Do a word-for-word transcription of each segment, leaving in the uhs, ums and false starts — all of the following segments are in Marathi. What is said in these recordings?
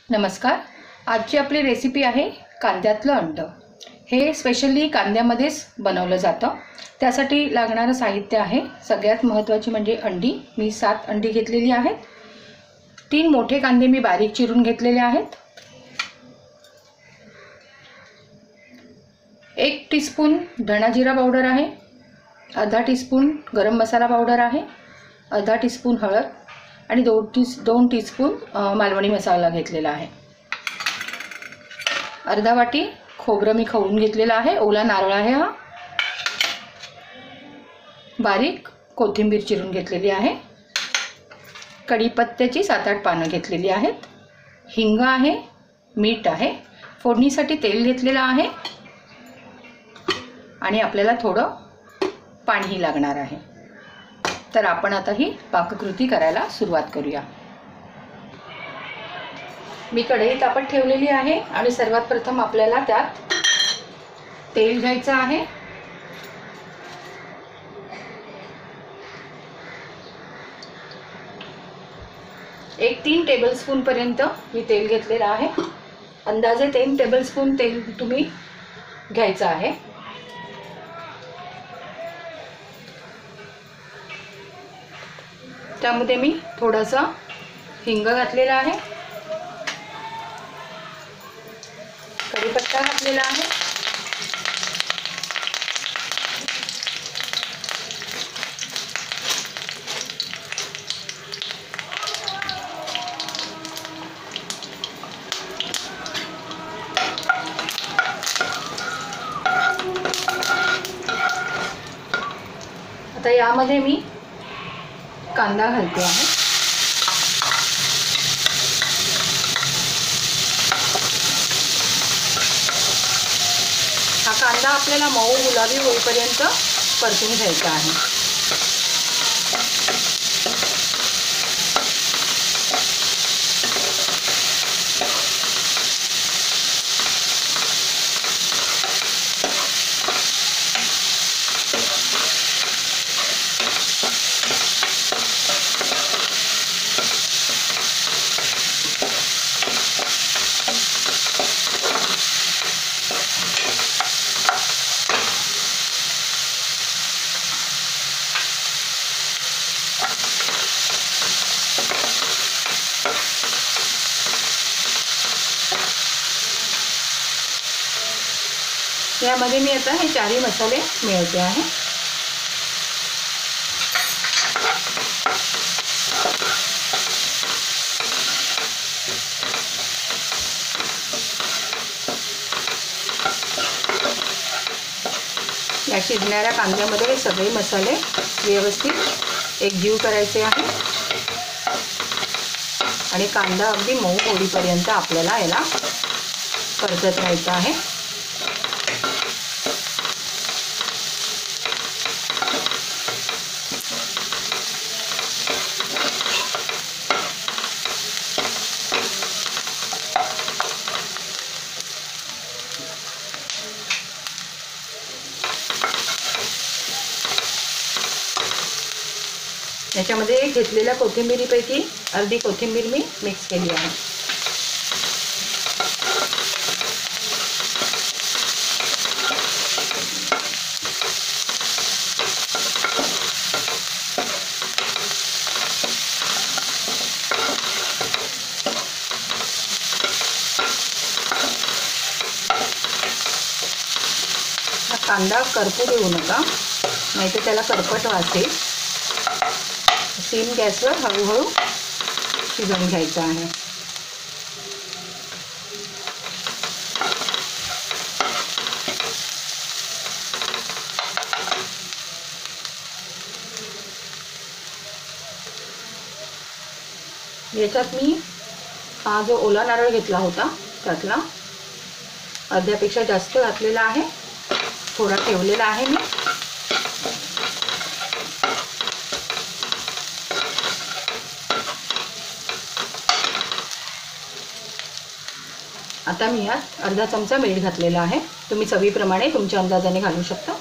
नमस्कार. आजची आपली रेसिपी आहे कांद्यातलं अंड. हे स्पेशली कांद्यामध्येच बनवलं जातं. त्यासाठी लागणारं साहित्य आहे, सगळ्यात महत्त्वाची म्हणजे अंडी. मी सात अंडी घेतलेली आहेत. तीन मोठे कांदे मी बारीक चिरून घेतलेले आहेत. एक टीस्पून धणा जिरा पावडर आहे, अर्धा टीस्पून गरम मसाला पावडर आहे, अर्धा टीस्पून हळद आणि दोन टी दोन टीस्पून मालवणी मसाला घेतलेला आहे. अर्धा वाटी खोबरं मी खवून घेतलेलं आहे, ओला नारळ आहे हा. बारीक कोथिंबीर चिरून घेतलेली आहे. कढीपत्त्याची सात आठ पानं घेतलेली आहेत. हिंग आहे, मीठ आहे, फोडणीसाठी तेल घेतलेलं आहे आणि आपल्याला थोडं पाणीही लागणार आहे. तर आपण आता ही पाककृती करायला सुरुवात करूया. मी कढई तापत ठेवलेली आहे आणि सर्वात प्रथम आपल्याला त्यात तेल घ्यायचं आहे. एक तीन टेबलस्पून पर्यंत मी तेल घेतलेलं आहे. अंदाजे तीन टेबलस्पून तेल तुम्ही घ्यायचं आहे. त्यामध्ये मी थोडासा हिंग घातलेला आहे, कढीपत्ता घातलेला आहे, आता यामध्ये मी कांदा घालते आहे. हा कांदा आपल्याला मऊ गुलाबी होईपर्यंत परतून घ्यायचा आहे. यामध्ये मी आता हे चारही मसाले मिळवते आहे. या शिजणाऱ्या कांद्यामध्ये सगळे मसाले व्यवस्थित एकजीव करायचे आहे आणि कांदा अगदी मऊ होईपर्यंत आपल्याला याला परतत राहायचं आहे. याच्यामध्ये घेतलेल्या कोथिंबीरीपैकी अर्धी कोथिंबीर मी मिक्स केली आहे. हा कांदा करपू देऊ नका, नाहीतर त्याला करपट वास येईल. सिम गॅसवर हळूहळू शिजवून घ्यायचं आहे. याच्यात मी हा जो ओला नारळ घेतला होता त्यातला अर्ध्यापेक्षा जास्त घातलेला आहे. थोडा ठेवलेला आहे मी. आता मी यात अर्धा चमचा मीठ घातलेला आहे. तुम्ही चवीप्रमाणे तुमच्या अंदाजाने घालू शकता.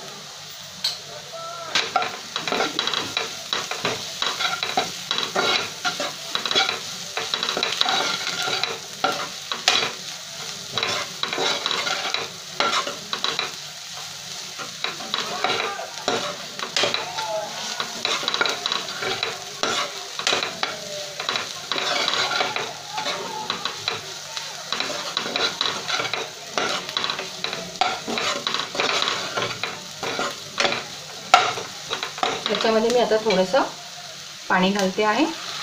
याच्यामध्ये मी आता थोडंसं पाणी घालते आहे.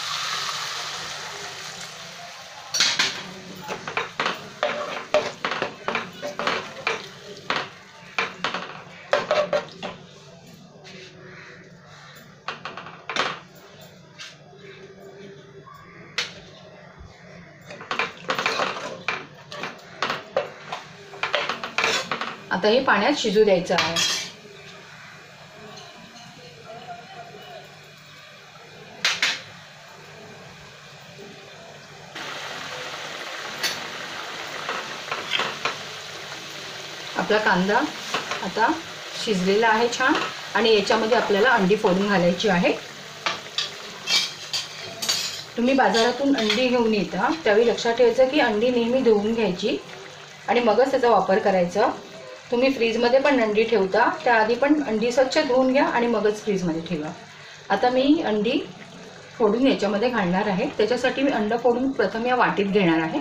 आता हे पाण्यात शिजू द्यायचं आहे. आपला कांदा आता शिजलेला आहे छान आणि याच्यामध्ये आपल्याला अंडी फोडून घालायची आहे. तुम्ही बाजारातून अंडी घेऊन येता त्यावेळी लक्षात ठेवायचं की अंडी नेहमी धुवून घ्यायची आणि मगच त्याचा वापर करायचा. तुम्ही फ्रीजमध्ये पण अंडी ठेवता त्याआधी पण अंडी स्वच्छ धुवून घ्या आणि मगच फ्रीजमध्ये ठेवा. आता मी अंडी फोडून याच्यामध्ये घालणार आहे. त्याच्यासाठी मी अंड फोडून प्रथम या वाटीत घेणार आहे.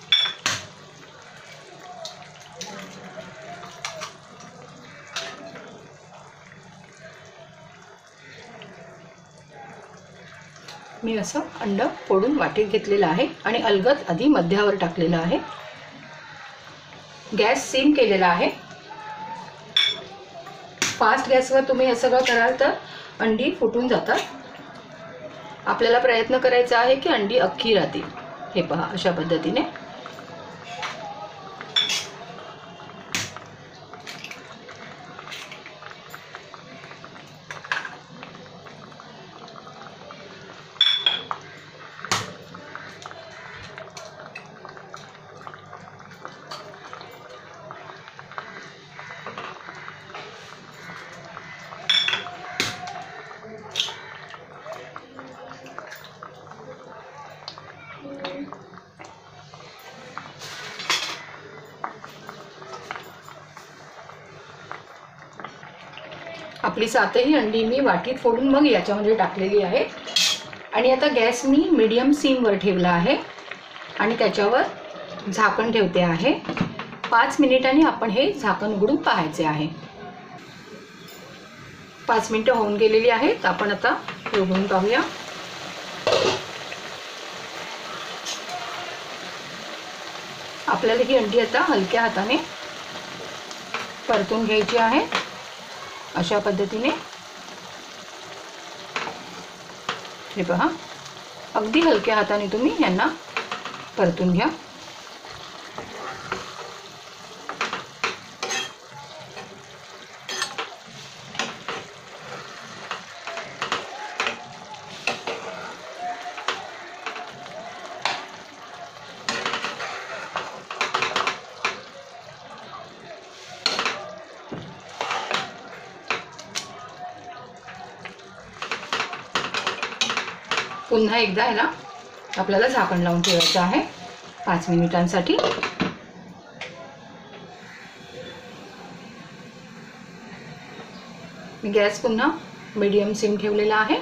मी असं अंड फोडून वाटीत घेतलेलं आहे आणि अलगद आधी मध्यावर टाकलेलं आहे. गॅस सिम केलेला आहे. फास्ट गॅसवर तुम्ही हे सगळं कराल तर अंडी फुटून जातात. आपल्याला प्रयत्न करायचा आहे की अंडी अख्खी राहतील. हे पहा अशा पद्धतीने. आपली सातही अंडी मी वाटीत फोडून मग याच्यामध्ये टाकलेली आहे आणि आता गॅस मी मीडियम सिमवर ठेवला आहे आणि त्याच्यावर झाकण ठेवते आहे. पाच मिनिटांनी आपण हे झाकण उघडून पाहायचे आहे. पाच मिनिटं होऊन गेलेली आहेत. आपण आता हे उघडून पाहूया. आपल्याला ही अंडी आता हलक्या हाताने परतून घ्यायची आहे अशा पद्धतीने. हे पहा अगदी हलक्या हाताने तुम्ही यांना परतून घ्या. पुन्हा एकदा याला आपल्याला झाकण लावून ठेवायचं आहे पाच मिनिटांसाठी. मी गॅस पुन्हा मीडियम सिम ठेवलेला आहे.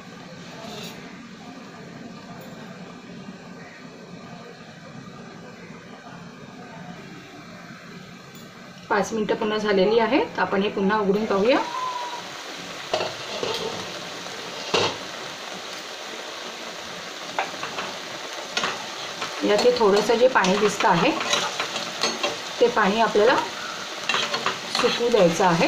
पाच मिनिटं पुन्हा झालेली आहेत. आपण हे पुन्हा उघडून पाहूया. यात हे थोडंसं जे पाणी दिसतं आहे ते पाणी आपल्याला सुकू द्यायचं आहे.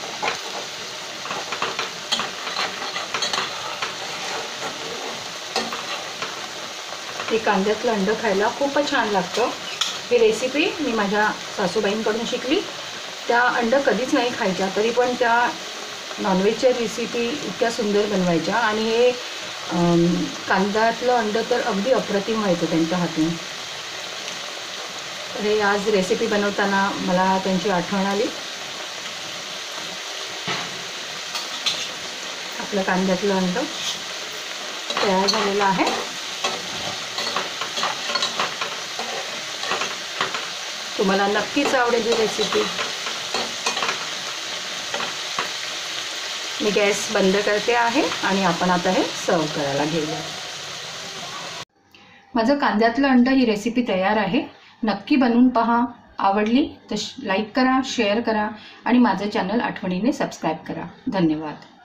हे कांद्यातलं अंड खायला खूपच छान लागतं. ही रेसिपी मी माझ्या सासूबाईंकडून शिकली. त्या अंड कधीच नाही खायच्या तरी पण त्या नॉनव्हेजच्या रेसिपी इतक्या सुंदर बनवायच्या आणि हे कांद्यातलं अंड तर अगदी अप्रतिम व्हायचं त्यांच्या हातून. हे आज रेसिपी बनवताना मला त्यांची आठवण आली. आपलं कांद्यातलं अंड तयार झालेलं आहे. तुम्हाला नक्कीच आवडेल ही रेसिपी. मी गॅस बंद करते आहे आणि आपण आता हे सर्व करायला घेऊया. माझं कांद्यातलं अंड ही रेसिपी तयार आहे. नक्की बनवून पहा. आवडली तर लाईक करा, शेअर करा आणि माझं चॅनल आठवणीने सबस्क्राईब करा. धन्यवाद.